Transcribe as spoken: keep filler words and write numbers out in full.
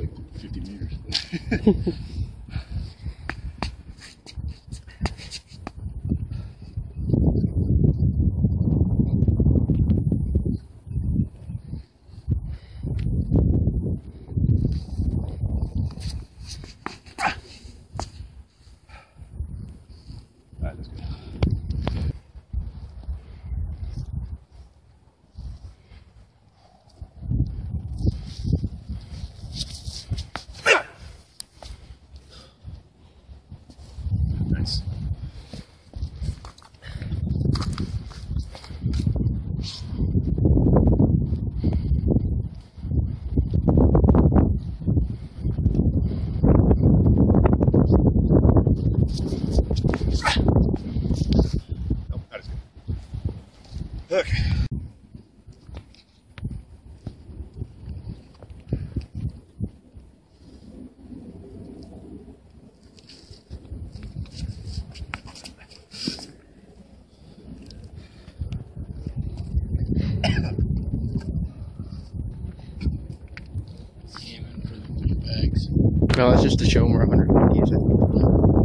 like fifty meters. Alright, let's go. Nice. Nope, that is good. Okay. No, that's just to show them we're one hundred fifty.